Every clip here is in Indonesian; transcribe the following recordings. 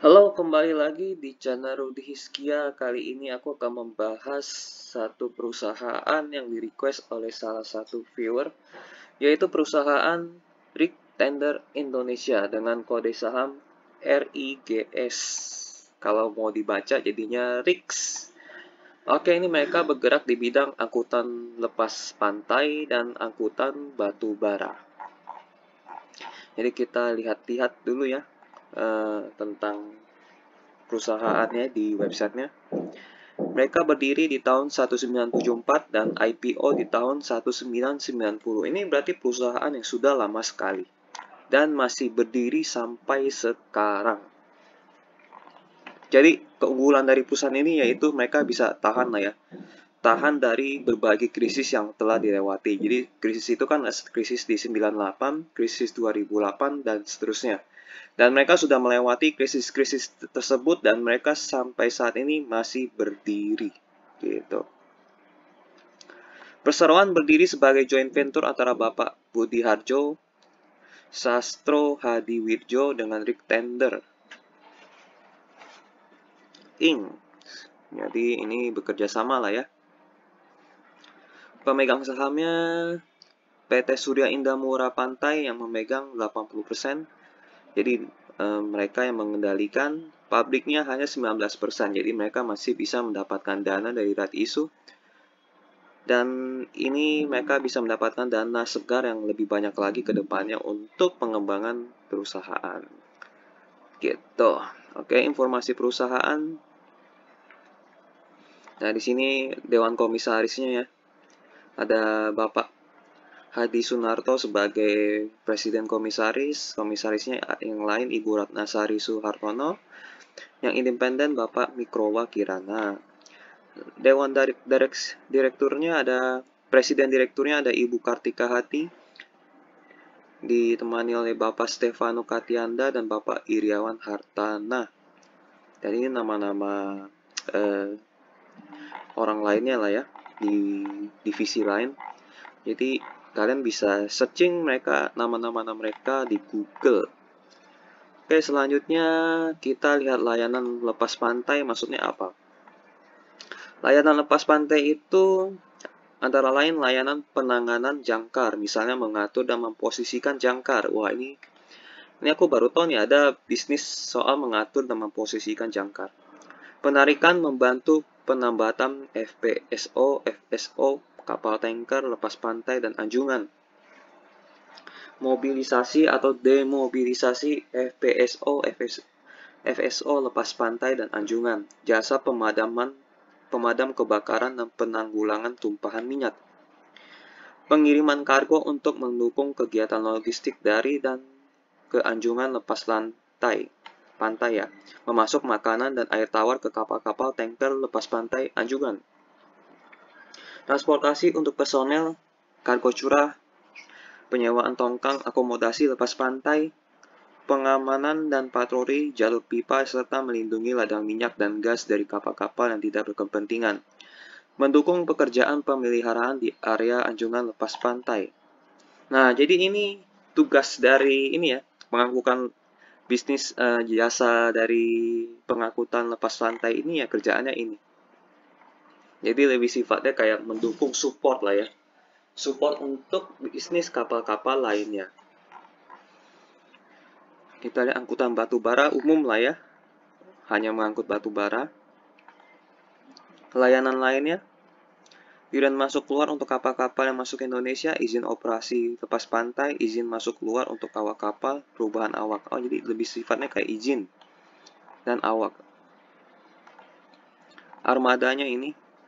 Halo, kembali lagi di channel Rudy Hiskia. Kali ini aku akan membahas satu perusahaan yang di-request oleh salah satu viewer, yaitu perusahaan Rig Tender Indonesia dengan kode saham RIGS. Kalau mau dibaca jadinya RIGS. Oke, ini mereka bergerak di bidang angkutan lepas pantai dan angkutan batu bara. Jadi kita lihat-lihat dulu ya tentang perusahaannya di websitenya. Mereka berdiri di tahun 1974 dan IPO di tahun 1990. Ini berarti perusahaan yang sudah lama sekali dan masih berdiri sampai sekarang. Jadi keunggulan dari perusahaan ini yaitu mereka bisa tahan lah ya. Tahan dari berbagai krisis yang telah dilewati. Jadi krisis itu kan krisis di 98, krisis 2008 dan seterusnya. Dan mereka sudah melewati krisis-krisis tersebut dan mereka sampai saat ini masih berdiri. Gitu. Perseroan berdiri sebagai joint venture antara Bapak Budi Harjo, Sastro Hadiwirjo dengan Rig Tender Inc. Jadi ini bekerja sama lah ya. Pemegang sahamnya PT Surya Indah Mura Pantai yang memegang 80%. Jadi mereka yang mengendalikan, pabriknya hanya 19%. Jadi mereka masih bisa mendapatkan dana dari right issue. Dan ini mereka bisa mendapatkan dana segar yang lebih banyak lagi ke depannya untuk pengembangan perusahaan. Gitu. Oke, informasi perusahaan. Nah, di sini Dewan Komisarisnya ya. Ada Bapak Hadi Sunarto sebagai Presiden Komisaris. Komisarisnya yang lain Ibu Ratnasari Suhartono. Yang independen Bapak Mikrowa Kirana. Dewan Direkturnya ada Presiden Direkturnya ada Ibu Kartika Hati, ditemani oleh Bapak Stefano Katianda dan Bapak Iriawan Hartana. Dan ini nama-nama orang lainnya lah ya, di divisi lain. Jadi kalian bisa searching mereka, nama-nama mereka di Google. Oke, selanjutnya kita lihat layanan lepas pantai, maksudnya apa? Layanan lepas pantai itu antara lain layanan penanganan jangkar, misalnya mengatur dan memposisikan jangkar. Wah, ini aku baru tahu nih ada bisnis soal mengatur dan memposisikan jangkar. Penarikan membantu penambatan FPSO, FSO, kapal tanker, lepas pantai, dan anjungan. Mobilisasi atau demobilisasi FPSO, FSO, lepas pantai, dan anjungan. Jasa pemadam kebakaran dan penanggulangan tumpahan minyak. Pengiriman kargo untuk mendukung kegiatan logistik dari dan ke anjungan lepas pantai ya, memasuk makanan dan air tawar ke kapal-kapal tanker lepas pantai anjungan. Transportasi untuk personel, kargo curah, penyewaan tongkang akomodasi lepas pantai, pengamanan dan patroli jalur pipa serta melindungi ladang minyak dan gas dari kapal-kapal yang tidak berkepentingan. Mendukung pekerjaan pemeliharaan di area anjungan lepas pantai. Nah, jadi ini tugas dari ini ya, pengangkutan bisnis jasa dari pengangkutan lepas pantai ini ya kerjaannya ini. Jadi lebih sifatnya kayak mendukung support lah ya. Support untuk bisnis kapal-kapal lainnya. Kita lihat angkutan batu bara umum lah ya. Hanya mengangkut batu bara. Layanan lainnya, iuran masuk keluar untuk kapal-kapal yang masuk ke Indonesia, izin operasi lepas pantai, izin masuk keluar untuk awak kapal, perubahan awak. Oh, jadi lebih sifatnya kayak izin dan awak. Armadanya ini,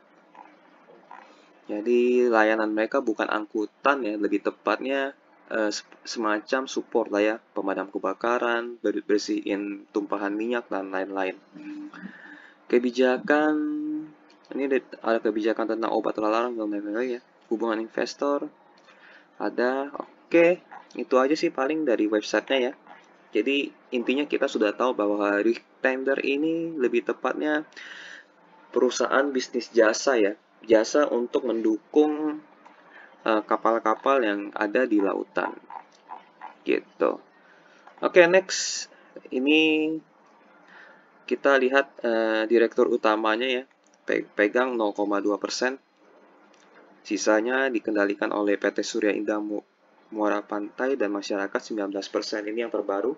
jadi layanan mereka bukan angkutan ya, lebih tepatnya semacam support lah ya, pemadam kebakaran, bersihin tumpahan minyak dan lain-lain. Kebijakan, ini ada kebijakan tentang obat terlarang dan lain-lain ya. Hubungan investor ada. Oke, itu aja sih paling dari websitenya ya. Jadi intinya kita sudah tahu bahwa Rig Tender ini lebih tepatnya perusahaan bisnis jasa ya, jasa untuk mendukung kapal-kapal yang ada di lautan gitu. Oke, next ini kita lihat direktur utamanya ya, pegang 0,2%. Sisanya dikendalikan oleh PT Surya Indah Muara Pantai dan masyarakat 19%. Ini yang terbaru.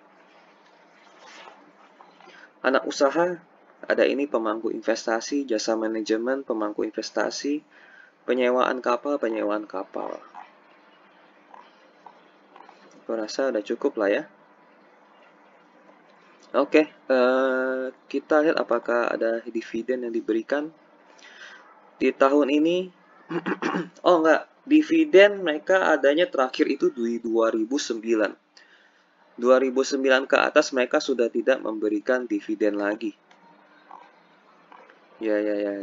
Anak usaha, ada ini pemangku investasi, jasa manajemen, pemangku investasi, penyewaan kapal. Aku rasa udah cukup lah ya. Oke, kita lihat apakah ada dividen yang diberikan di tahun ini. Oh enggak, dividen mereka adanya terakhir itu di 2009. 2009 ke atas mereka sudah tidak memberikan dividen lagi. Ya.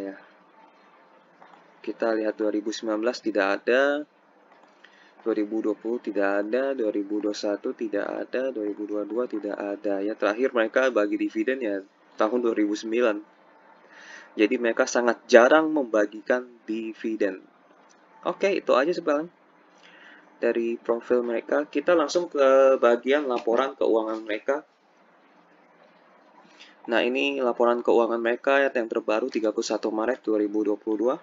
Kita lihat 2019 tidak ada, 2020 tidak ada, 2021 tidak ada, 2022 tidak ada. Ya terakhir mereka bagi dividen ya tahun 2009. Jadi mereka sangat jarang membagikan dividen. Oke, itu aja sebenarnya dari profil mereka. Kita langsung ke bagian laporan keuangan mereka. Nah, ini laporan keuangan mereka yang terbaru 31 Maret 2022.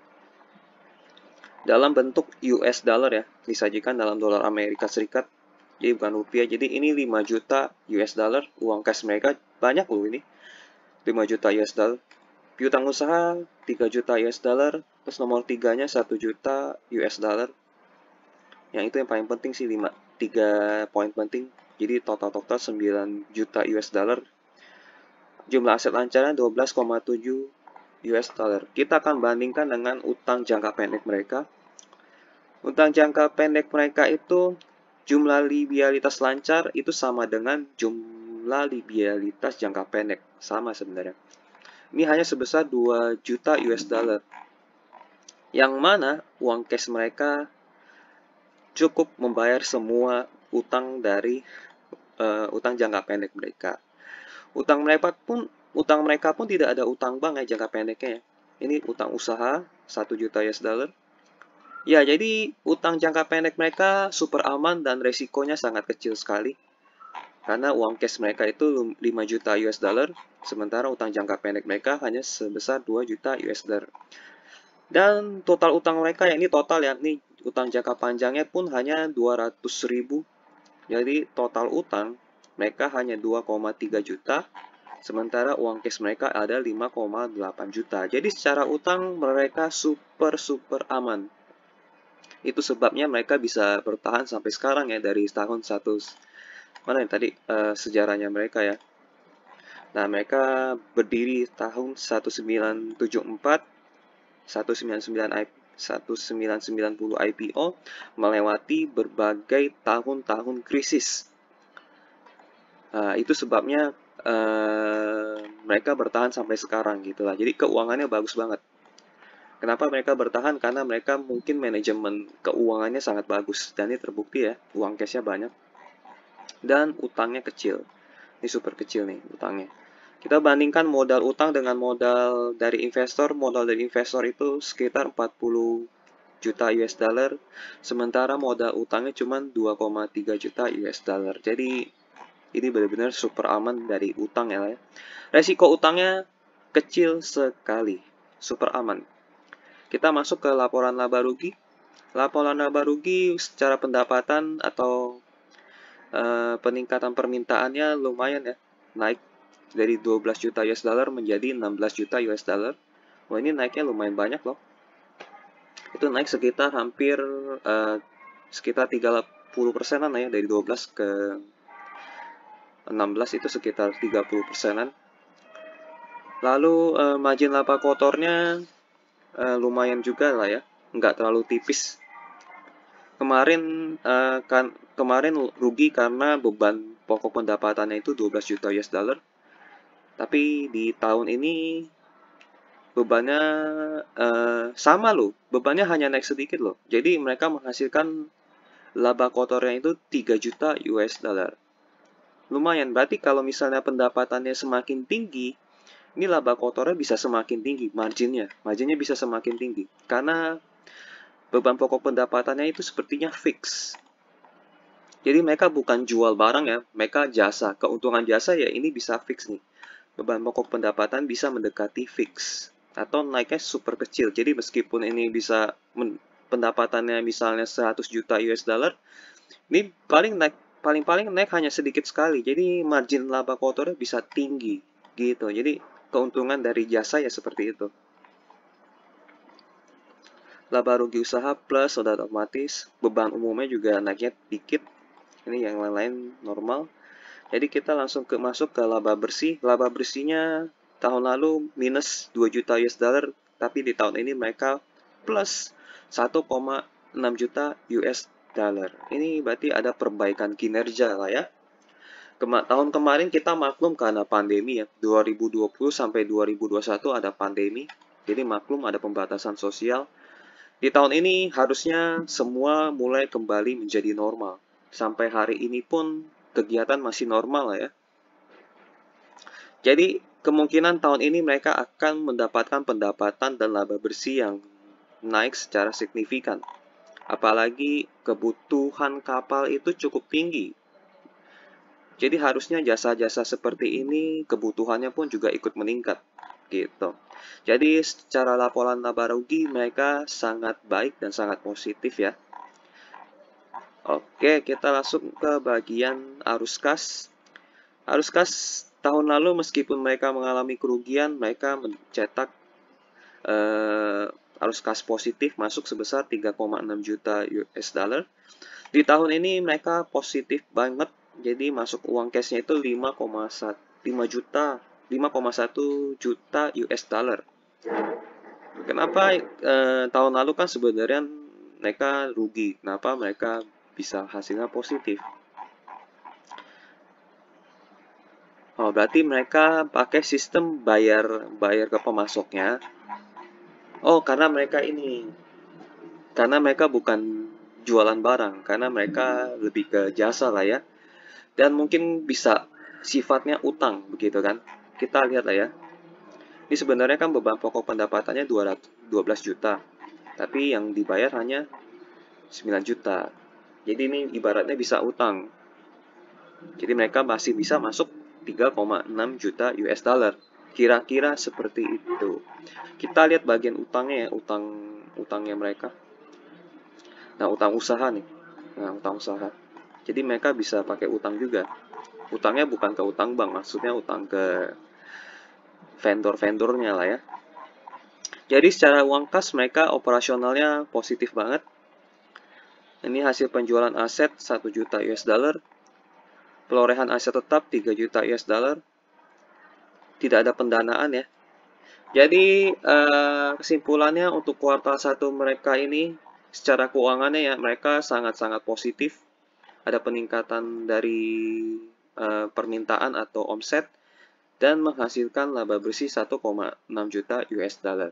Dalam bentuk US dollar ya, disajikan dalam dolar Amerika Serikat. Jadi bukan rupiah. Jadi ini 5 juta US dollar, uang cash mereka banyak loh ini. 5 juta US dollar. Piutang usaha 3 juta US dollar, terus nomor 3-nya 1 juta US dollar. Yang itu yang paling penting sih 3 poin penting. Jadi total 9 juta US dollar. Jumlah aset lancaran 12,7 US dollar. Kita akan bandingkan dengan utang jangka pendek mereka. Utang jangka pendek mereka itu jumlah liabilitas lancar itu sama dengan jumlah liabilitas jangka pendek. Sama sebenarnya. Ini hanya sebesar 2 juta US dollar. Yang mana uang cash mereka cukup membayar semua utang dari utang jangka pendek mereka. Utang mereka pun tidak ada utang bank ya jangka pendeknya ya. Ini utang usaha 1 juta US dollar. Ya, jadi utang jangka pendek mereka super aman dan resikonya sangat kecil sekali. Karena uang cash mereka itu 5 juta US dollar, sementara utang jangka pendek mereka hanya sebesar 2 juta US dollar. Dan total utang mereka ya ini total ya, ini utang jangka panjangnya pun hanya 200.000. Jadi total utang mereka hanya 2,3 juta, sementara uang cash mereka ada 5,8 juta. Jadi secara utang mereka super aman. Itu sebabnya mereka bisa bertahan sampai sekarang ya, dari tahun mana yang tadi sejarahnya mereka ya. Nah, mereka berdiri tahun 1974, 1990 IPO, melewati berbagai tahun-tahun krisis. Itu sebabnya mereka bertahan sampai sekarang gitu lah. Jadi keuangannya bagus banget. Kenapa mereka bertahan? Karena mereka mungkin manajemen keuangannya sangat bagus. Dan ini terbukti ya, uang cashnya banyak. Dan utangnya kecil. Ini super kecil nih utangnya. Kita bandingkan modal utang dengan modal dari investor. Modal dari investor itu sekitar 40 juta US dollar. Sementara modal utangnya cuma 2,3 juta US dollar. Jadi ini benar-benar super aman dari utang ya. Resiko utangnya kecil sekali. Super aman. Kita masuk ke laporan laba rugi. Laporan laba rugi secara pendapatan atau peningkatan permintaannya lumayan ya. Naik dari 12 juta US dollar menjadi 16 juta US dollar. Wah, ini naiknya lumayan banyak loh. Itu naik sekitar hampir sekitar 30%-an ya, dari 12 ke 16 itu sekitar 30%-an. Lalu margin laba kotornya lumayan juga lah ya, nggak terlalu tipis. Kemarin rugi karena beban pokok pendapatannya itu 12 juta US dollar. Tapi di tahun ini bebannya sama loh, bebannya hanya naik sedikit loh. Jadi mereka menghasilkan laba kotornya itu 3 juta US dollar. Lumayan, berarti kalau misalnya pendapatannya semakin tinggi, ini laba kotornya bisa semakin tinggi, marginnya bisa semakin tinggi. Karena beban pokok pendapatannya itu sepertinya fix. Jadi mereka bukan jual barang ya, mereka jasa. Keuntungan jasa ya ini bisa fix nih. beban pokok pendapatan bisa mendekati fix atau naiknya super kecil. Jadi meskipun ini bisa pendapatannya misalnya 100 juta US dollar, ini paling-paling naik hanya sedikit sekali. Jadi margin laba kotornya bisa tinggi gitu. Jadi keuntungan dari jasa ya seperti itu. Laba rugi usaha plus sudah otomatis, beban umumnya juga naiknya dikit. Ini yang lain-lain normal. Jadi kita langsung masuk ke laba bersih. Laba bersihnya tahun lalu minus 2 juta US dollar, tapi di tahun ini mereka plus 1,6 juta US dollar. Ini berarti ada perbaikan kinerja lah ya. Tahun kemarin kita maklum karena pandemi ya, 2020 sampai 2021 ada pandemi. Jadi maklum ada pembatasan sosial. Di tahun ini harusnya semua mulai kembali menjadi normal. Sampai hari ini pun kegiatan masih normal lah ya. Jadi kemungkinan tahun ini mereka akan mendapatkan pendapatan dan laba bersih yang naik secara signifikan. Apalagi kebutuhan kapal itu cukup tinggi. Jadi harusnya jasa-jasa seperti ini kebutuhannya pun juga ikut meningkat gitu. Jadi secara laporan laba rugi mereka sangat baik dan sangat positif ya. Oke, kita langsung ke bagian arus kas. Arus kas tahun lalu meskipun mereka mengalami kerugian, mereka mencetak arus kas positif masuk sebesar 3,6 juta US dollar. Di tahun ini mereka positif banget, jadi masuk uang cashnya itu 5,1 juta US dollar. Kenapa tahun lalu kan sebenarnya mereka rugi, kenapa mereka bisa hasilnya positif? Oh, berarti mereka pakai sistem bayar ke pemasoknya. Oh, karena mereka bukan jualan barang, karena mereka lebih ke jasa lah ya. Dan mungkin bisa sifatnya utang begitu kan. Kita lihat lah ya. Ini sebenarnya kan beban pokok pendapatannya 12 juta. Tapi yang dibayar hanya 9 juta. Jadi ini ibaratnya bisa utang. Jadi mereka masih bisa masuk 3,6 juta US dollar. Kira-kira seperti itu. Kita lihat bagian utangnya ya, utangnya mereka. Nah, utang usaha nih. Nah, utang usaha. Jadi mereka bisa pakai utang juga. Utangnya bukan ke utang bank, maksudnya utang ke vendor-vendornya lah ya. Jadi secara uang kas mereka operasionalnya positif banget. Ini hasil penjualan aset 1 juta US dollar. Perolehan aset tetap 3 juta US dollar. Tidak ada pendanaan ya. Jadi kesimpulannya untuk kuartal 1 mereka ini secara keuangannya ya mereka sangat-sangat positif. Ada peningkatan dari permintaan atau omset dan menghasilkan laba bersih 1,6 juta US dollar.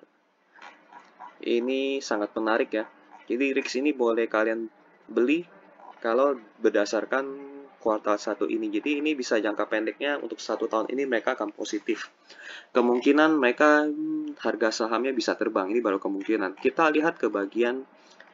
Ini sangat menarik ya. Jadi RIX ini boleh kalian beli kalau berdasarkan kuartal 1 ini. Jadi ini bisa jangka pendeknya untuk 1 tahun ini mereka akan positif. Kemungkinan mereka harga sahamnya bisa terbang. Ini baru kemungkinan. Kita lihat ke bagian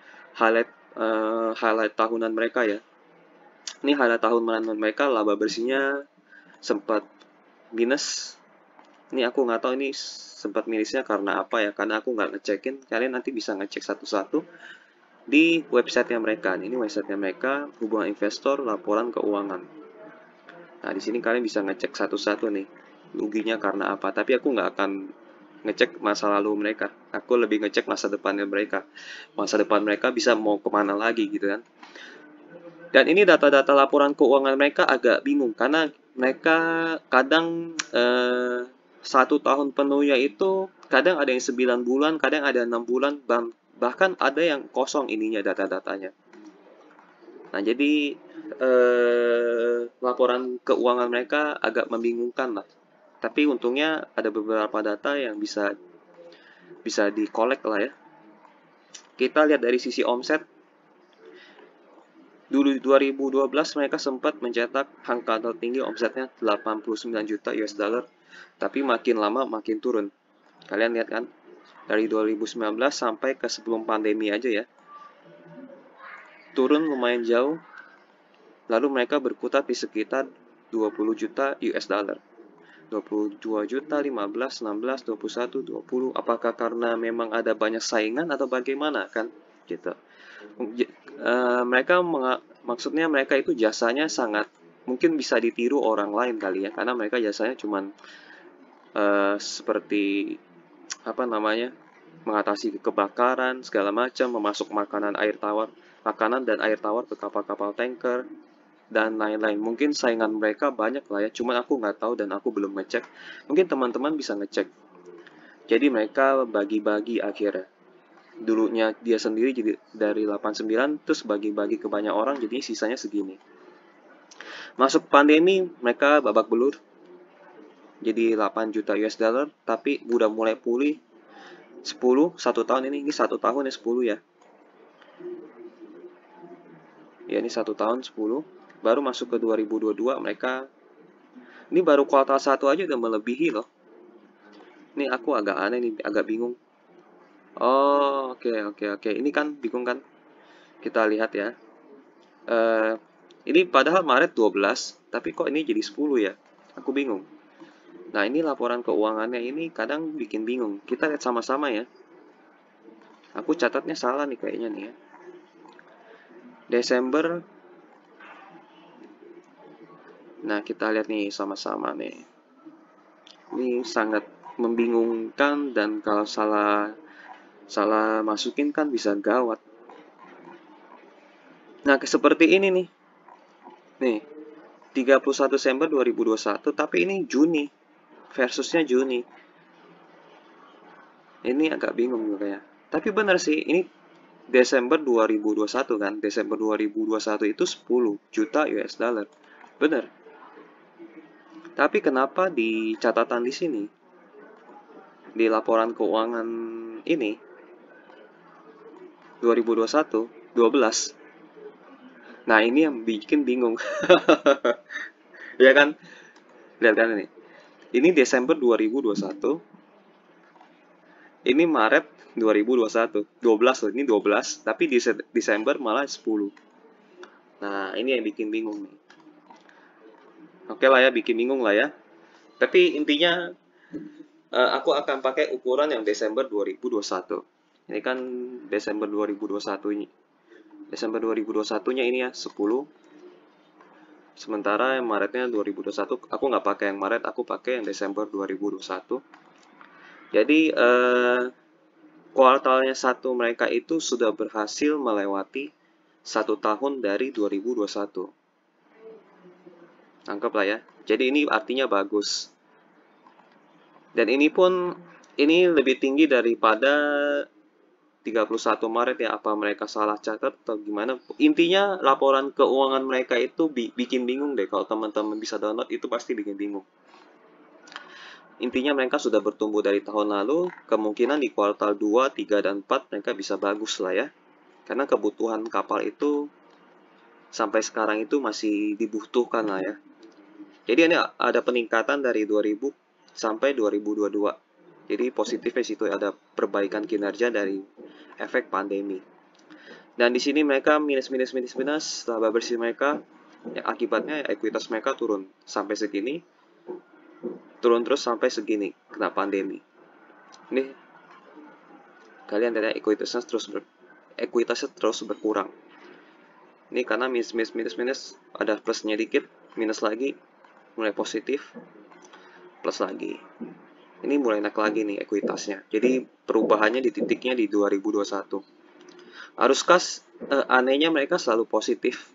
highlight tahunan mereka ya. Ini highlight tahunan mereka, laba bersihnya sempat minus. Ini aku nggak tahu ini sempat minusnya karena apa ya, karena aku nggak ngecekin. Kalian nanti bisa ngecek satu-satu di websitenya mereka. Ini websitenya mereka, hubungan investor, laporan keuangan. Nah, di sini kalian bisa ngecek satu-satu nih, ruginya karena apa. Tapi aku nggak akan ngecek masa lalu mereka. Aku lebih ngecek masa depannya mereka. Masa depan mereka bisa mau kemana lagi gitu kan. Dan ini data-data laporan keuangan mereka agak bingung karena mereka kadang 1 tahun penuhnya itu kadang ada yang 9 bulan, kadang ada 6 bulan, bahkan ada yang kosong ininya data-datanya. Nah, jadi laporan keuangan mereka agak membingungkan lah. Tapi untungnya ada beberapa data yang bisa dikolek lah ya. Kita lihat dari sisi omset. Dulu 2012 mereka sempat mencetak angka tertinggi omsetnya 89 juta US dollar, tapi makin lama makin turun. Kalian lihat kan, dari 2019 sampai ke sebelum pandemi aja ya, turun lumayan jauh, lalu mereka berkutat di sekitar 20 juta US dollar. 22 juta, 15, 16, 21, 20. Apakah karena memang ada banyak saingan atau bagaimana kan? Gitu. Maksudnya mereka itu jasanya sangat mungkin bisa ditiru orang lain kali ya, karena mereka jasanya cuman seperti apa namanya, mengatasi kebakaran segala macam, memasuk makanan dan air tawar ke kapal-kapal tanker dan lain-lain. Mungkin saingan mereka banyak lah ya, cuman aku nggak tahu dan aku belum ngecek. Mungkin teman-teman bisa ngecek. Jadi mereka bagi-bagi akhirnya. Dulunya dia sendiri jadi dari 89 terus bagi-bagi ke banyak orang, jadi sisanya segini. Masuk pandemi mereka babak belur. Jadi 8 juta US dollar, tapi udah mulai pulih 10, 1 tahun ini 1 tahun ya 10 ya. Ya ini 1 tahun 10. Baru masuk ke 2022 mereka, ini baru kuartal 1 aja udah melebihi loh. Ini aku agak aneh nih, agak bingung. Oh, oke. Ini kan bingung kan? Kita lihat ya. Ini padahal Maret 12, tapi kok ini jadi 10 ya? Aku bingung. Nah, ini laporan keuangannya ini kadang bikin bingung. Kita lihat sama-sama ya. Aku catatnya salah nih kayaknya nih ya. Desember. Nah, kita lihat nih sama-sama nih. Ini sangat membingungkan dan kalau salah masukin kan bisa gawat. Nah, seperti ini nih. Nih, 31 Desember 2021, tapi ini Juni. Versusnya Juni. Ini agak bingung juga ya. Tapi benar sih, ini Desember 2021 kan. Desember 2021 itu 10 juta US dollar. Benar. Tapi kenapa di catatan di sini, di laporan keuangan ini, 2021, 12. Nah, ini yang bikin bingung. Ya kan? Lihat kan ini. Ini Desember 2021. Ini Maret 2021. 12 loh, ini 12. Tapi di Desember malah 10. Nah, ini yang bikin bingung nih. Oke lah ya, bikin bingung lah ya. Tapi intinya aku akan pakai ukuran yang Desember 2021. Ini kan Desember 2021 ini. Desember 2021-nya ini ya 10. Sementara yang Maretnya 2021, aku nggak pakai yang Maret, aku pakai yang Desember 2021. Jadi kuartalnya 1 mereka itu sudah berhasil melewati 1 tahun dari 2021. Tangkap lah ya. Jadi ini artinya bagus. Dan ini pun ini lebih tinggi daripada 31 Maret ya, apa mereka salah catat atau gimana. Intinya laporan keuangan mereka itu bikin bingung deh. Kalau teman-teman bisa download itu pasti bikin bingung. Intinya mereka sudah bertumbuh dari tahun lalu, kemungkinan di kuartal 2, 3, dan 4 mereka bisa bagus lah ya. Karena kebutuhan kapal itu sampai sekarang itu masih dibutuhkan lah ya. Jadi ini ada peningkatan dari 2000 sampai 2022. Jadi positifnya situ ada perbaikan kinerja dari efek pandemi. Dan di sini mereka minus laba bersih mereka, ya, akibatnya ekuitas mereka turun sampai segini, turun terus sampai segini kena pandemi. Ini kalian lihat ekuitasnya terus berkurang. Ini karena minus ada plusnya dikit, minus lagi, mulai positif, plus lagi. Ini mulai naik lagi nih ekuitasnya. Jadi perubahannya di titiknya di 2021. Arus kas anehnya mereka selalu positif.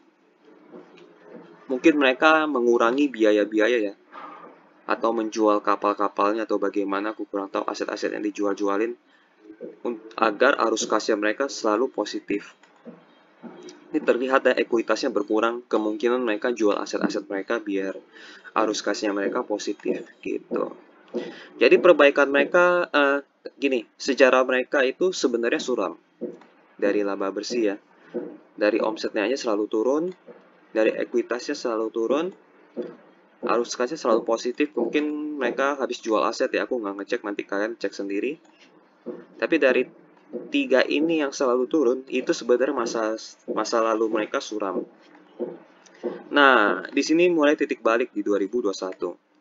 Mungkin mereka mengurangi biaya-biaya ya, atau menjual kapal-kapalnya atau bagaimana, aku kurang tahu aset-aset yang dijual-jualin agar arus kasnya mereka selalu positif. Ini terlihat ya ekuitasnya berkurang, kemungkinan mereka jual aset-aset mereka biar arus kasnya mereka positif gitu. Jadi perbaikan mereka gini, sejarah mereka itu sebenarnya suram dari laba bersih ya. Dari omsetnya aja selalu turun, dari ekuitasnya selalu turun, arus kasnya selalu positif. Mungkin mereka habis jual aset ya, aku nggak ngecek, nanti kalian cek sendiri. Tapi dari 3 ini yang selalu turun, itu sebenarnya masa lalu mereka suram. Nah, di sini mulai titik balik di 2021.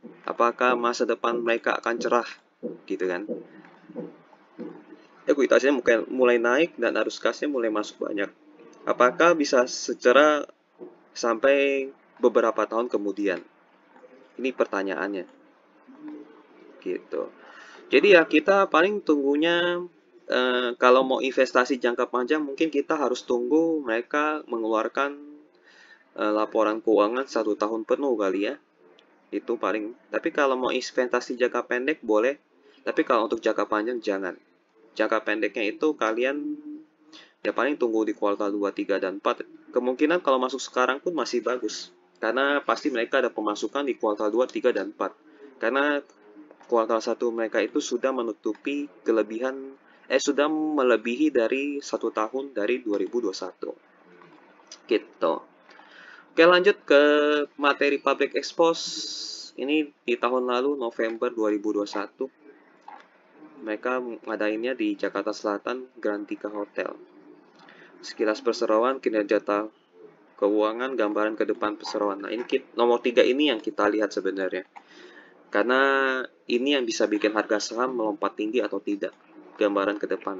Apakah masa depan mereka akan cerah, gitu kan? Ekuitasnya mulai naik dan arus kasnya mulai masuk banyak. Apakah bisa secara sampai beberapa tahun kemudian? Ini pertanyaannya, gitu. Jadi ya kita paling tunggunya kalau mau investasi jangka panjang mungkin kita harus tunggu mereka mengeluarkan laporan keuangan 1 tahun penuh kali ya. Itu paling. Tapi kalau mau investasi jangka pendek boleh. Tapi kalau untuk jangka panjang jangan. Jangka pendeknya itu kalian ya paling tunggu di kuartal 2, 3, dan 4. Kemungkinan kalau masuk sekarang pun masih bagus. Karena pasti mereka ada pemasukan di kuartal 2, 3, dan 4. Karena kuartal 1 mereka itu sudah menutupi kelebihan sudah melebihi dari 1 tahun dari 2021. Gitu. Oke, lanjut ke materi public expose. Ini di tahun lalu November 2021. Mereka ngadainnya di Jakarta Selatan Grand Tiga Hotel. Sekilas perseroan, kinerja keuangan, gambaran ke depan perseroan. Nah, ini nomor 3 ini yang kita lihat sebenarnya. Karena ini yang bisa bikin harga saham melompat tinggi atau tidak. Gambaran ke depan.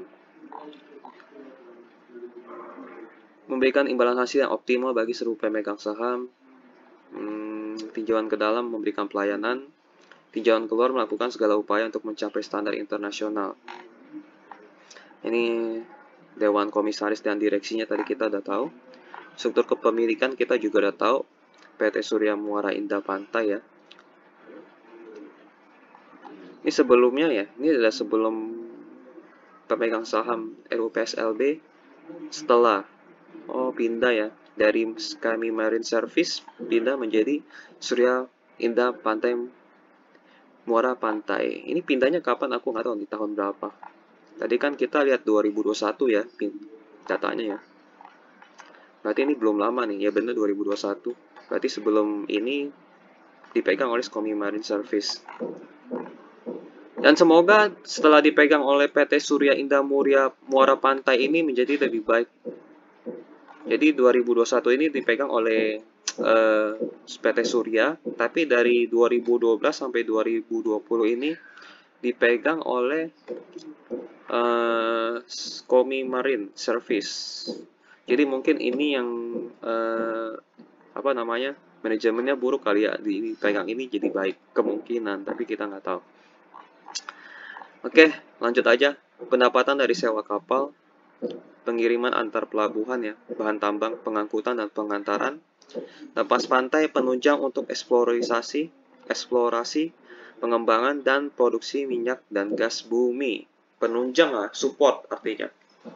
Memberikan imbalan hasil yang optimal bagi seluruh pemegang saham. Tinjauan ke dalam memberikan pelayanan. Tinjauan keluar melakukan segala upaya untuk mencapai standar internasional. Ini Dewan Komisaris dan Direksinya tadi kita udah tahu. Struktur kepemilikan kita juga udah tahu. PT Surya Muara Indah Pantai ya. Ini sebelumnya ya, ini adalah sebelum pemegang saham RUPSLB. Setelah pindah ya dari Kami Marine Service pindah menjadi Surya Indah Pantai Muara Pantai. Ini pindahnya kapan aku nggak tahu di tahun berapa. Tadi kan kita lihat 2021 ya datanya ya. Berarti ini belum lama nih, ya bener 2021. Berarti sebelum ini dipegang oleh Kami Marine Service. Dan semoga setelah dipegang oleh PT Surya Indah Muara Pantai ini menjadi lebih baik. Jadi 2021 ini dipegang oleh PT Surya, tapi dari 2012 sampai 2020 ini dipegang oleh Kami Marine Service. Jadi mungkin ini yang manajemennya buruk kali ya, dipegang ini jadi baik kemungkinan, tapi kita nggak tahu. Oke, lanjut aja. Pendapatan dari sewa kapal, pengiriman antar pelabuhan ya, bahan tambang, pengangkutan dan pengantaran, lepas pantai, penunjang untuk eksplorasi, pengembangan dan produksi minyak dan gas bumi. Penunjang lah, support artinya.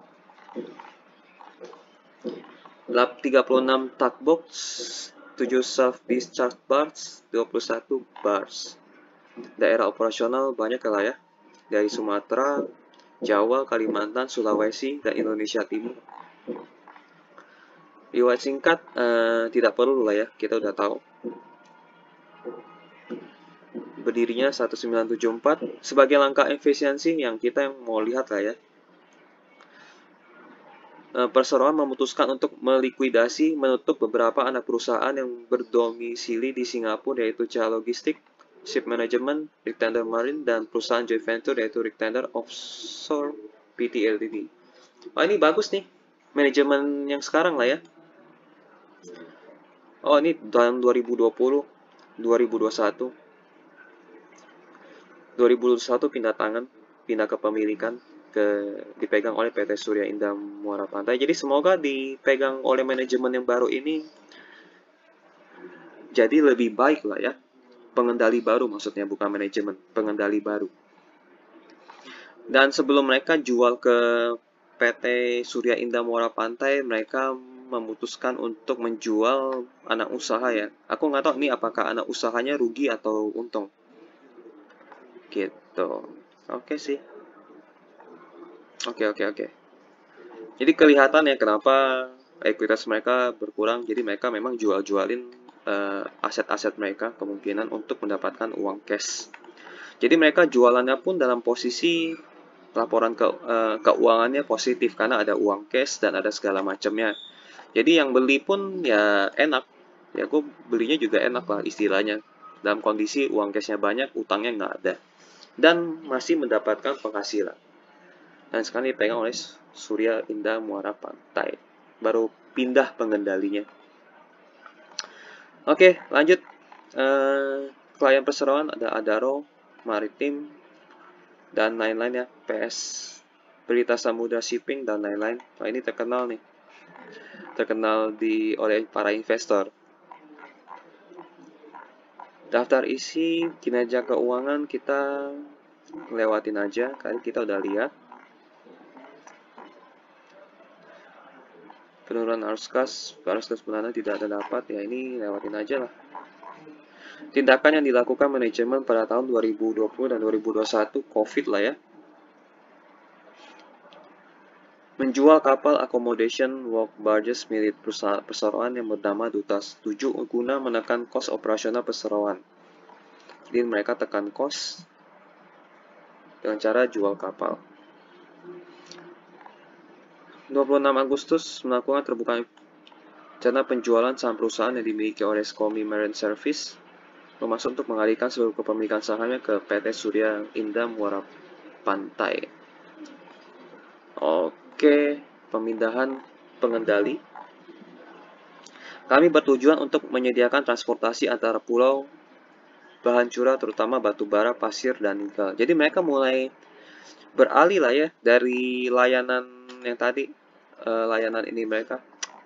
36 tugbox, 7 self-discharge barge, 21 bars. Daerah operasional banyak lah ya. Dari Sumatera, Jawa, Kalimantan, Sulawesi, dan Indonesia Timur. Riwayat singkat tidak perlu lah ya, kita udah tahu. Berdirinya 1974 sebagai langkah efisiensi yang kita mau lihat lah ya. Perseroan memutuskan untuk melikuidasi menutup beberapa anak perusahaan yang berdomisili di Singapura yaitu CA Logistik, Ship Management, Rictender Marine, dan perusahaan joint venture yaitu Rictender Offshore Pty Ltd. Ini bagus nih, manajemen yang sekarang lah ya. Ini tahun 2020, 2021. 2021 pindah kepemilikan dipegang oleh PT Surya Indah Muara Pantai. Jadi semoga dipegang oleh manajemen yang baru ini jadi lebih baik lah ya. Pengendali baru maksudnya, bukan manajemen, pengendali baru. Dan sebelum mereka jual ke PT Surya Indah Muara Pantai, mereka memutuskan untuk menjual anak usaha ya. Aku nggak tahu ini apakah anak usahanya rugi atau untung. Gitu. Oke sih. Oke. Jadi kelihatan ya kenapa ekuitas mereka berkurang. Jadi mereka memang jualin aset-aset mereka kemungkinan untuk mendapatkan uang cash. Jadi mereka jualannya pun dalam posisi laporan keuangannya positif karena ada uang cash dan ada segala macamnya. Jadi yang beli pun ya enak. Ya aku belinya juga enak lah istilahnya. dalam kondisi uang cashnya banyak, utangnya nggak ada, dan masih mendapatkan penghasilan. Dan sekarang dipegang oleh Surya Indah Muara Pantai. Baru pindah pengendalinya. Oke, lanjut. Klien perseroan ada Adaro, Maritim, dan lain-lain ya. PS, Berita Samudra Shipping, dan lain-lain. Nah, ini terkenal nih. Terkenal oleh para investor. Daftar isi kinerja keuangan kita lewatin aja, kali kita udah lihat. Penurunan arus kas bulanan tidak ada dapat, ya ini lewatin aja lah. Tindakan yang dilakukan manajemen pada tahun 2020 dan 2021 COVID lah ya. Menjual kapal accommodation work barges milik perseroan yang bernama Duta 7 guna menekan kos operasional perseroan. Jadi mereka tekan kos dengan cara jual kapal. 26 Agustus melakukan terbuka rencana penjualan saham perusahaan yang dimiliki oleh Skomi Marine Service, termasuk untuk mengalihkan seluruh kepemilikan sahamnya ke PT Surya Indah Muara Pantai. Oke, pemindahan pengendali. Kami bertujuan untuk menyediakan transportasi antara pulau bahan curah, terutama batu bara, pasir, dan nikel. Jadi mereka mulai beralih lah ya dari layanan yang tadi, layanan ini mereka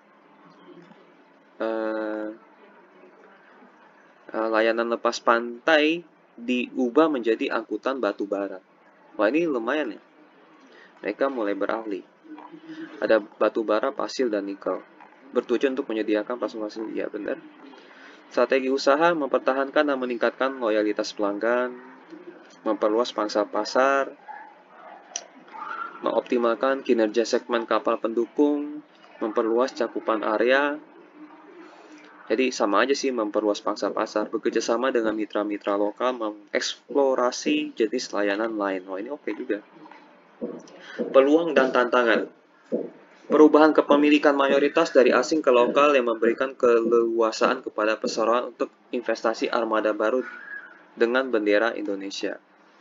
layanan lepas pantai diubah menjadi angkutan batu bara. Wah, ini lumayan ya. Mereka mulai beralih. Ada batu bara, pasir, dan nikel. Bertujuan untuk menyediakan transportasi. Ya benar. Strategi usaha mempertahankan dan meningkatkan loyalitas pelanggan, memperluas pangsa pasar, mengoptimalkan kinerja segmen kapal pendukung, memperluas cakupan area. Jadi sama aja sih, memperluas pangsa pasar, bekerja sama dengan mitra-mitra lokal, mengeksplorasi jenis layanan lain. Oh, ini oke juga. Peluang dan tantangan. Perubahan kepemilikan mayoritas dari asing ke lokal yang memberikan keleluasaan kepada perseroan untuk investasi armada baru dengan bendera Indonesia.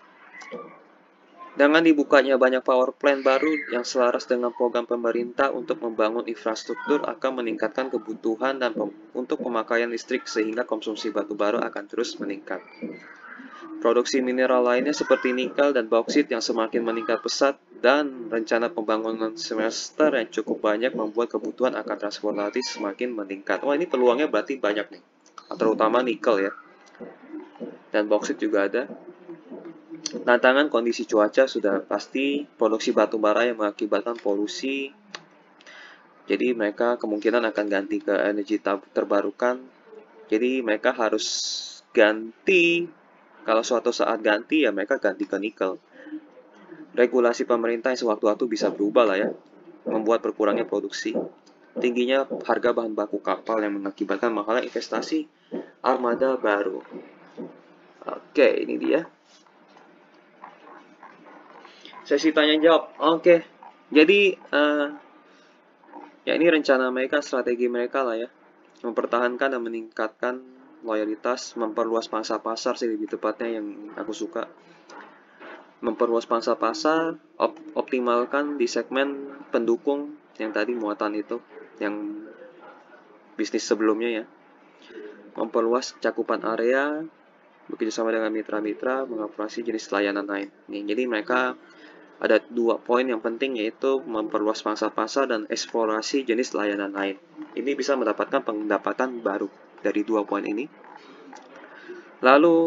Dengan dibukanya banyak power plant baru yang selaras dengan program pemerintah untuk membangun infrastruktur akan meningkatkan kebutuhan dan untuk pemakaian listrik sehingga konsumsi batu bara akan terus meningkat. Produksi mineral lainnya seperti nikel dan bauksit yang semakin meningkat pesat dan rencana pembangunan semester yang cukup banyak membuat kebutuhan akan transportasi semakin meningkat. Wah, ini peluangnya berarti banyak nih, terutama nikel ya. Dan bauksit juga ada. Tantangan kondisi cuaca sudah pasti, produksi batu bara yang mengakibatkan polusi. Jadi mereka kemungkinan akan ganti ke energi terbarukan. Jadi mereka harus ganti, kalau suatu saat ganti ya mereka ganti ke nikel. Regulasi pemerintah yang sewaktu-waktu bisa berubah lah ya, membuat berkurangnya produksi. Tingginya harga bahan baku kapal yang mengakibatkan mahalnya investasi armada baru. Oke, ini dia. Sesi tanya jawab. Oke. Jadi ya ini rencana mereka, strategi mereka lah ya. Mempertahankan dan meningkatkan loyalitas, memperluas pangsa pasar sih lebih tepatnya yang aku suka. Memperluas pangsa pasar, optimalkan di segmen pendukung yang tadi muatan itu, yang bisnis sebelumnya ya. Memperluas cakupan area, bekerjasama dengan mitra-mitra, mengoperasi jenis layanan lain. Nih, jadi mereka ada 2 poin yang penting, yaitu memperluas pangsa pasar dan eksplorasi jenis layanan lain. Ini bisa mendapatkan pendapatan baru dari 2 poin ini. Lalu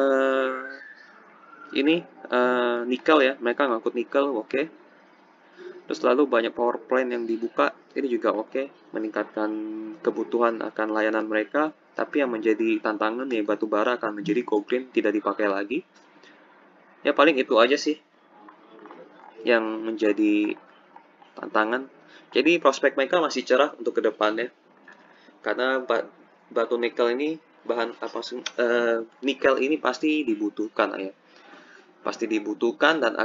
ini nikel ya, mereka ngangkut nikel, oke. Terus lalu banyak power plant yang dibuka, ini juga oke, meningkatkan kebutuhan akan layanan mereka. Tapi yang menjadi tantangan ya, batu bara akan menjadi go green, tidak dipakai lagi. Ya paling itu aja sih yang menjadi tantangan. Jadi prospek mereka masih cerah untuk kedepannya, karena batu nikel ini nikel ini pasti dibutuhkan ya, pasti dibutuhkan dan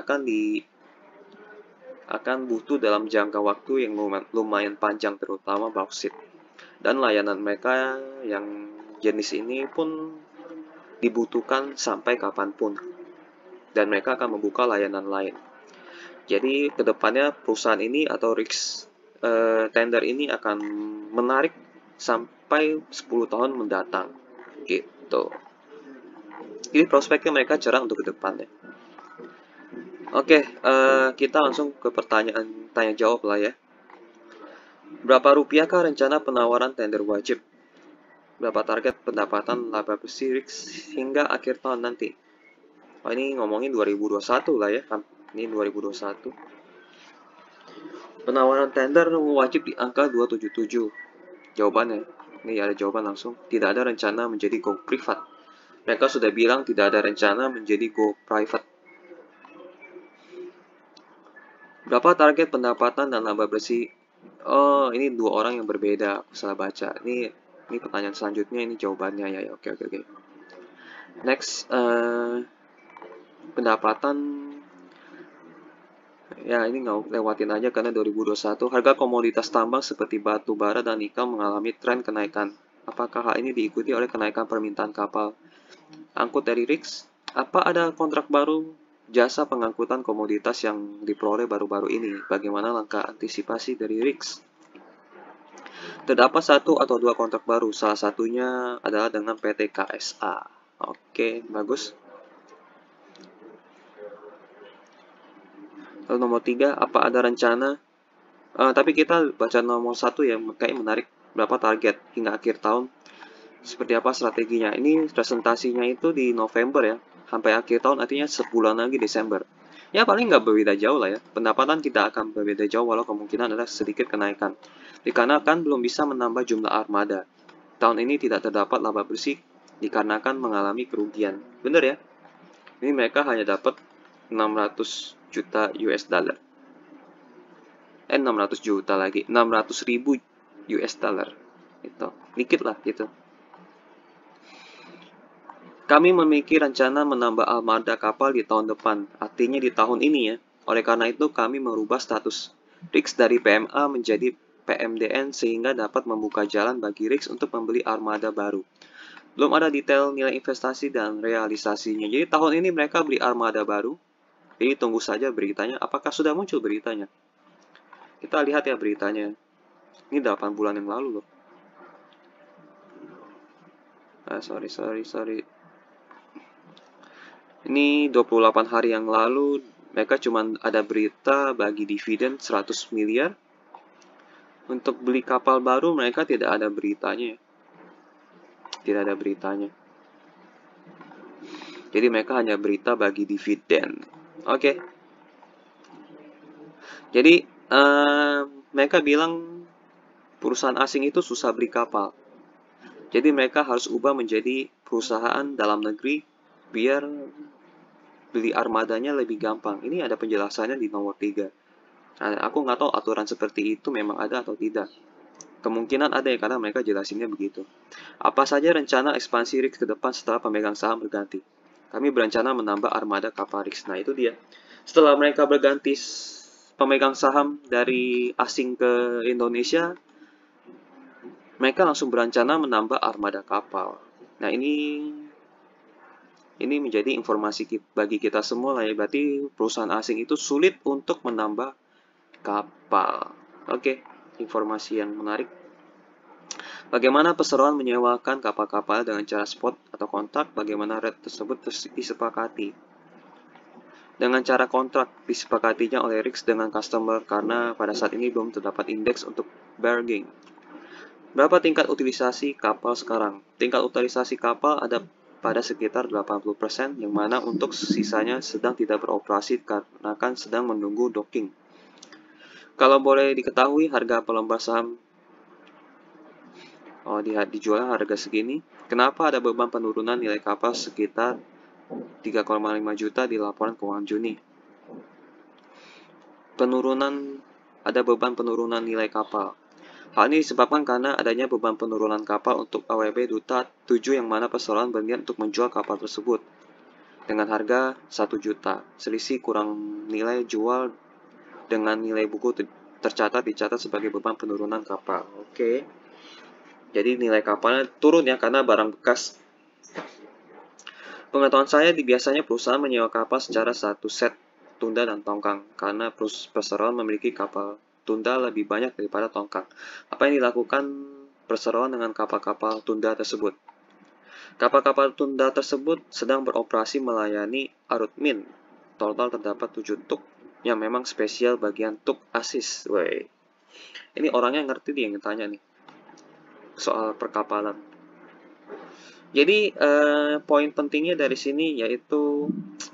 akan butuh dalam jangka waktu yang lumayan panjang, terutama bauksit. Dan layanan mereka yang jenis ini pun dibutuhkan sampai kapanpun, dan mereka akan membuka layanan lain. Jadi kedepannya perusahaan ini atau risk tender ini akan menarik sampai 10 tahun mendatang gitu. Jadi prospeknya mereka cerah untuk kedepannya. Oke, kita langsung ke pertanyaan tanya jawab lah ya. Berapa rupiahkah rencana penawaran tender wajib? Berapa target pendapatan laba bersih risk hingga akhir tahun nanti? Oh, ini ngomongin 2021 lah ya. Ini 2021. Penawaran tender wajib di angka 277. Jawabannya, ini ada jawaban langsung. Tidak ada rencana menjadi go privat. Mereka sudah bilang tidak ada rencana menjadi go private. Berapa target pendapatan dan laba bersih? Oh, ini dua orang yang berbeda. Aku salah baca. Ini pertanyaan selanjutnya. Ini jawabannya ya. Oke. Next, pendapatan. Ya, ini nggak lewatin aja karena 2021 harga komoditas tambang seperti batu bara dan nikel mengalami tren kenaikan. Apakah hal ini diikuti oleh kenaikan permintaan kapal angkut dari RIX? Apa ada kontrak baru jasa pengangkutan komoditas yang diperoleh baru-baru ini? Bagaimana langkah antisipasi dari RIX? Terdapat satu atau dua kontrak baru, salah satunya adalah dengan PT KSA. Oke, bagus. Lalu nomor 3, apa ada rencana? Tapi kita baca nomor 1 ya, kayak menarik. Berapa target hingga akhir tahun? Seperti apa strateginya? Ini presentasinya itu di November ya, sampai akhir tahun artinya sebulan lagi Desember. Ya paling nggak berbeda jauh lah ya. Pendapatan kita akan berbeda jauh walau kemungkinan ada sedikit kenaikan. Dikarenakan belum bisa menambah jumlah armada. Tahun ini tidak terdapat laba bersih dikarenakan mengalami kerugian. Bener ya? Ini mereka hanya dapat 600 juta US dollar. 600 juta lagi, 600 ribu US dollar. Itu, dikit lah gitu. Kami memiliki rencana menambah armada kapal di tahun depan, artinya di tahun ini ya. Oleh karena itu, kami merubah status RIX dari PMA menjadi PMDN sehingga dapat membuka jalan bagi RIX untuk membeli armada baru. Belum ada detail nilai investasi dan realisasinya. Jadi tahun ini mereka beli armada baru. Jadi tunggu saja beritanya. Apakah sudah muncul beritanya? Kita lihat ya beritanya. Ini 8 bulan yang lalu loh. Sorry. Ini 28 hari yang lalu, mereka cuma ada berita bagi dividen 100 miliar. Untuk beli kapal baru, mereka tidak ada beritanya. Tidak ada beritanya. Jadi mereka hanya berita bagi dividen. Oke. Jadi, mereka bilang perusahaan asing itu susah beli kapal. Jadi mereka harus ubah menjadi perusahaan dalam negeri biar beli armadanya lebih gampang. Ini ada penjelasannya di nomor 3. Nah, aku nggak tahu aturan seperti itu memang ada atau tidak. Kemungkinan ada ya karena mereka jelasinnya begitu. Apa saja rencana ekspansi RIX ke depan setelah pemegang saham berganti? Kami berencana menambah armada kapal RIX. Nah, itu dia. Setelah mereka berganti pemegang saham dari asing ke Indonesia, mereka langsung berencana menambah armada kapal. Nah, ini menjadi informasi bagi kita semua lah ya. Berarti perusahaan asing itu sulit untuk menambah kapal. Oke, informasi yang menarik. Bagaimana perseroan menyewakan kapal-kapal dengan cara spot atau kontrak? Bagaimana rate tersebut disepakati? Dengan cara kontrak disepakatinya oleh RIX dengan customer karena pada saat ini belum terdapat indeks untuk bargaining. Berapa tingkat utilisasi kapal sekarang? Tingkat utilisasi kapal ada pada sekitar 80%, yang mana untuk sisanya sedang tidak beroperasi karena kan sedang menunggu docking. Kalau boleh diketahui harga pelembar saham dijual harga segini, kenapa ada beban penurunan nilai kapal sekitar 3,5 juta di laporan keuangan Juni? Ada beban penurunan nilai kapal. Hal ini disebabkan karena adanya beban penurunan kapal untuk AWB Duta 7 yang mana perseroan berniat untuk menjual kapal tersebut dengan harga 1 juta. Selisih kurang nilai jual dengan nilai buku dicatat sebagai beban penurunan kapal. Oke. Jadi nilai kapalnya turun ya karena barang bekas Pengetahuan saya biasanya perusahaan menyewa kapal secara satu set tunda dan tongkang, karena perseroan memiliki kapal tunda lebih banyak daripada tongkang. Apa yang dilakukan perseroan dengan kapal-kapal tunda tersebut? Kapal-kapal tunda tersebut sedang beroperasi melayani arut min. Total terdapat 7 tuk yang memang spesial bagian tuk asis. Wey. Ini orangnya ngerti nih yang tanya nih soal perkapalan. Jadi poin pentingnya dari sini yaitu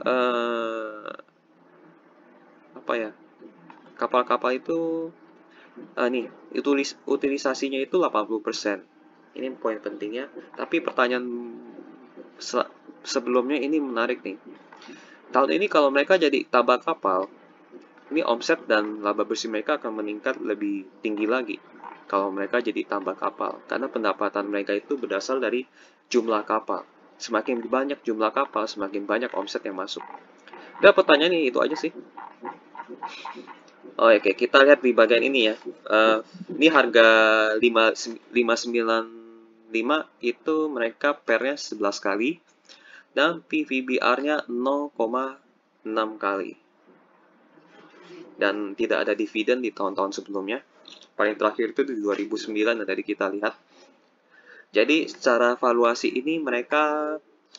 apa ya? Kapal-kapal itu nih utilisasinya itu 80%. Ini poin pentingnya. Tapi pertanyaan sebelumnya ini menarik nih. Tahun ini kalau mereka jadi tambah kapal, ini omset dan laba bersih mereka akan meningkat lebih tinggi lagi kalau mereka jadi tambah kapal. Karena pendapatan mereka itu berdasar dari jumlah kapal. Semakin banyak jumlah kapal, semakin banyak omset yang masuk. Udah pertanyaannya itu aja sih. Oh, oke, kita lihat di bagian ini ya. Ini harga 595 itu mereka pernya 11 kali dan PVBR-nya 0,6 kali. Dan tidak ada dividen di tahun-tahun sebelumnya. Paling terakhir itu di 2009 tadi kita lihat. Jadi secara valuasi ini mereka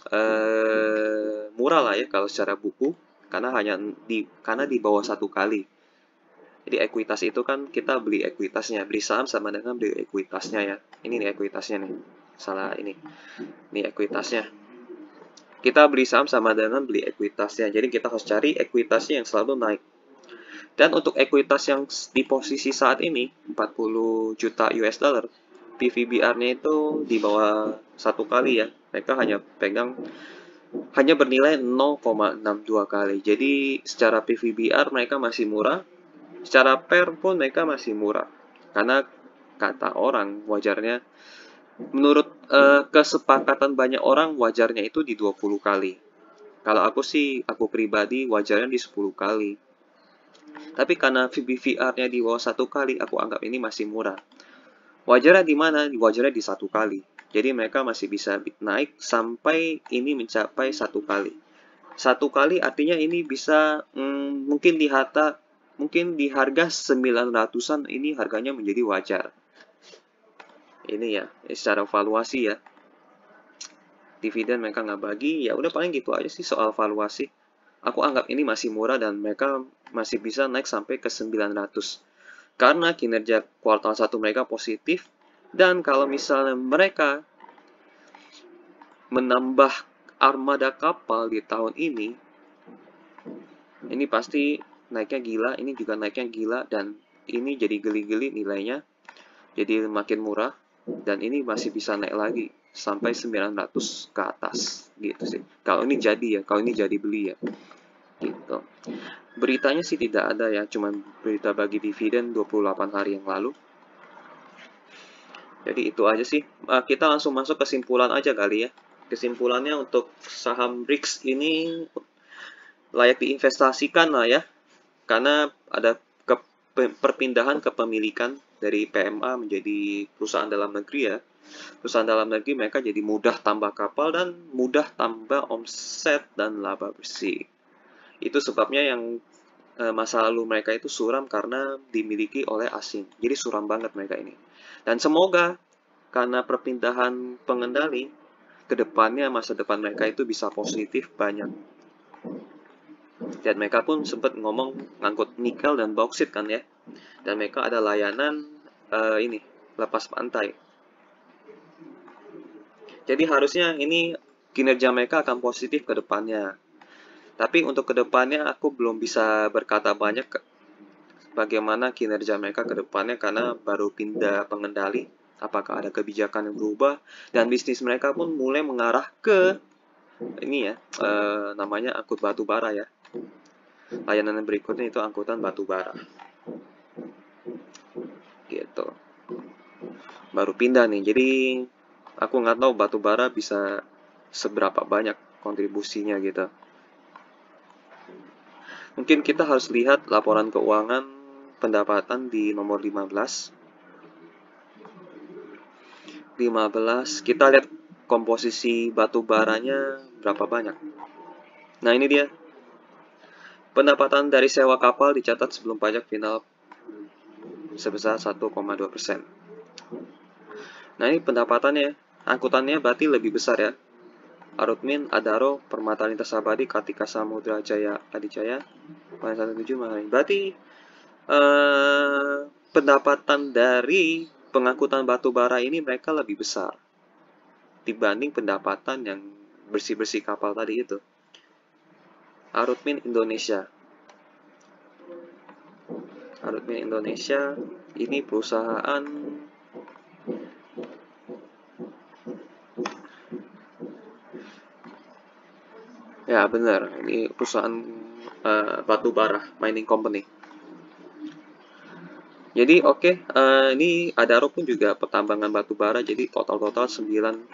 murah lah ya kalau secara buku, karena di bawah 1 kali. Jadi ekuitas itu kan kita beli ekuitasnya, beli saham sama dengan beli ekuitasnya ya. Ini nih ekuitasnya nih, salah ini ekuitasnya. Kita beli saham sama dengan beli ekuitasnya, jadi kita harus cari ekuitasnya yang selalu naik. Dan untuk ekuitas yang di posisi saat ini 40 juta US dollar, PVBR-nya itu di bawah 1 kali ya. Mereka hanya bernilai 0,62 kali. Jadi secara PVBR mereka masih murah, secara PER pun mereka masih murah. Karena kata orang wajarnya, menurut kesepakatan banyak orang wajarnya itu di 20 kali. Kalau aku pribadi wajarnya di 10 kali. Tapi karena PVBR-nya di bawah 1 kali, aku anggap ini masih murah. Wajarnya di mana? Wajarnya di 1 kali. Jadi mereka masih bisa naik sampai ini mencapai 1 kali. 1 kali artinya ini bisa mungkin di harga 900-an ini harganya menjadi wajar. Ini ya, secara valuasi ya. Dividen mereka nggak bagi, ya udah paling gitu aja sih soal valuasi. Aku anggap ini masih murah dan mereka masih bisa naik sampai ke 900. Karena kinerja kuartal 1 mereka positif, dan kalau misalnya mereka menambah armada kapal di tahun ini pasti naiknya gila, ini juga naiknya gila, dan ini jadi geli-geli nilainya, jadi makin murah, dan ini masih bisa naik lagi sampai 900 ke atas gitu sih. Kalau ini jadi beli ya. Gitu. Beritanya sih tidak ada ya, cuman berita bagi dividen 28 hari yang lalu. Jadi itu aja sih. Kita langsung masuk kesimpulan aja kali ya. Kesimpulannya untuk saham REITs ini layak diinvestasikan lah ya. Karena ada perpindahan kepemilikan dari PMA menjadi perusahaan dalam negeri ya. Perusahaan dalam negeri mereka jadi mudah tambah kapal dan mudah tambah omset dan laba bersih. Itu sebabnya yang masa lalu mereka itu suram karena dimiliki oleh asing. Jadi suram banget mereka ini. Dan semoga karena perpindahan pengendali, kedepannya masa depan mereka itu bisa positif banyak. Dan mereka pun sempat ngomong ngangkut nikel dan bauksit kan ya. Dan mereka ada layanan lepas pantai. Jadi harusnya ini kinerja mereka akan positif ke depannya. Tapi untuk kedepannya aku belum bisa berkata banyak bagaimana kinerja mereka ke depannya karena baru pindah pengendali. Apakah ada kebijakan yang berubah, dan bisnis mereka pun mulai mengarah ke ini ya, namanya angkut batu bara ya. Layanan yang berikutnya itu angkutan batu bara. Gitu. Baru pindah nih, jadi aku nggak tahu batu bara bisa seberapa banyak kontribusinya gitu. Mungkin kita harus lihat laporan keuangan pendapatan di nomor 15. Kita lihat komposisi batu baranya berapa banyak. Nah, ini dia. Pendapatan dari sewa kapal dicatat sebelum pajak final sebesar 1,2%. Nah, ini pendapatannya. Angkutannya berarti lebih besar ya. Arutmin, Adaro, Permata Lintas Abadi, Kartika Samudra Jaya, Adijaya, 17 berarti pendapatan dari pengangkutan batu bara ini mereka lebih besar dibanding pendapatan yang bersih-bersih kapal tadi itu. Arutmin Indonesia. Arutmin Indonesia ini perusahaan ya benar, ini perusahaan batu bara, mining company. Jadi ini Adaro pun juga pertambangan batu bara, jadi total 10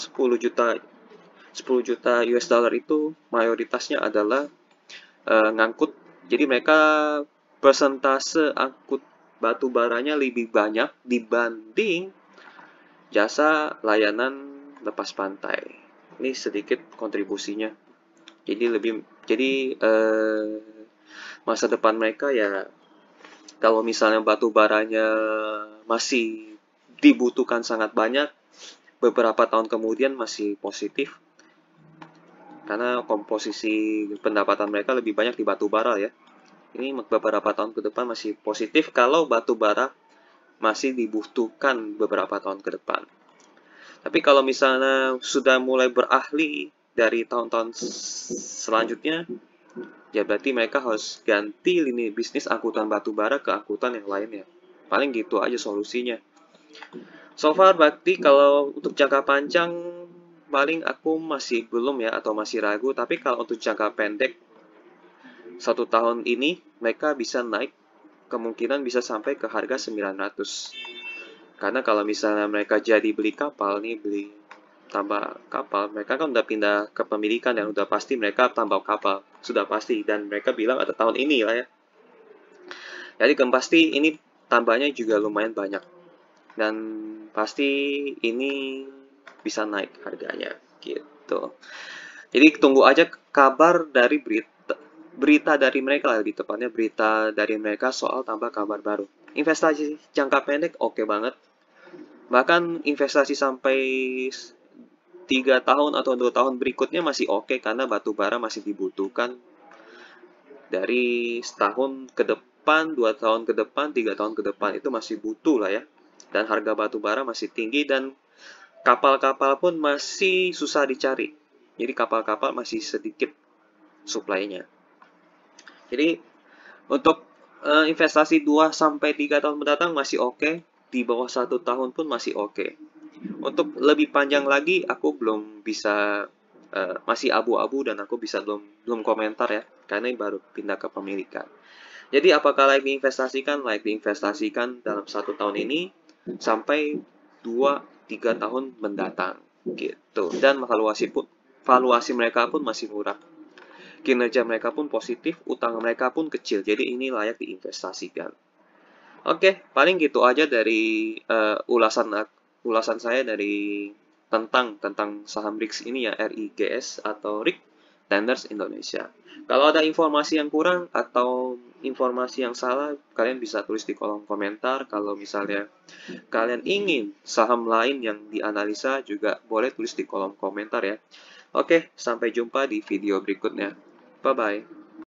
juta US dollar itu mayoritasnya adalah ngangkut. Jadi mereka persentase angkut batu baranya lebih banyak dibanding jasa layanan lepas pantai. Ini sedikit kontribusinya. Jadi masa depan mereka ya, kalau misalnya batu baranya masih dibutuhkan sangat banyak, beberapa tahun kemudian masih positif. Karena komposisi pendapatan mereka lebih banyak di batu bara ya. Ini beberapa tahun ke depan masih positif kalau batu bara masih dibutuhkan beberapa tahun ke depan. Tapi kalau misalnya sudah mulai berahli dari tahun-tahun selanjutnya, ya berarti mereka harus ganti lini bisnis angkutan batu bara ke angkutan yang lainnya. Paling gitu aja solusinya. So far berarti kalau untuk jangka panjang paling aku masih belum ya, atau masih ragu. Tapi kalau untuk jangka pendek 1 tahun ini mereka bisa naik, kemungkinan bisa sampai ke harga 900. Karena kalau misalnya mereka jadi beli kapal nih, beli tambah kapal, mereka kan udah pindah kepemilikan dan udah pasti mereka tambah kapal, sudah pasti, dan mereka bilang ada tahun ini lah ya. Jadi kan pasti ini tambahnya juga lumayan banyak, dan pasti ini bisa naik harganya gitu. Jadi tunggu aja kabar dari berita dari mereka, lebih tepatnya berita dari mereka soal tambah kabar baru. Investasi jangka pendek oke banget. Bahkan investasi sampai 3 tahun atau 2 tahun berikutnya masih oke, karena batu bara masih dibutuhkan dari setahun ke depan, 2 tahun ke depan, 3 tahun ke depan itu masih butuh lah ya. Dan harga batu bara masih tinggi dan kapal-kapal pun masih susah dicari. Jadi kapal-kapal masih sedikit supply-nya. Jadi untuk investasi 2 sampai 3 tahun mendatang masih oke, di bawah 1 tahun pun masih oke. Untuk lebih panjang lagi aku belum bisa, masih abu-abu dan aku belum komentar ya, karena ini baru pindah ke pemilikan. Jadi apakah layak diinvestasikan? Layak diinvestasikan dalam 1 tahun ini sampai 2-3 tahun mendatang gitu. Dan valuasi mereka pun masih murah. Kinerja mereka pun positif, utang mereka pun kecil. Jadi ini layak diinvestasikan. Oke, paling gitu aja dari ulasan saya dari tentang saham RIGS ini ya, RIGS atau RIG Tenders Indonesia. Kalau ada informasi yang kurang atau informasi yang salah, kalian bisa tulis di kolom komentar. Kalau misalnya kalian ingin saham lain yang dianalisa, juga boleh tulis di kolom komentar ya. Oke, sampai jumpa di video berikutnya. Bye-bye.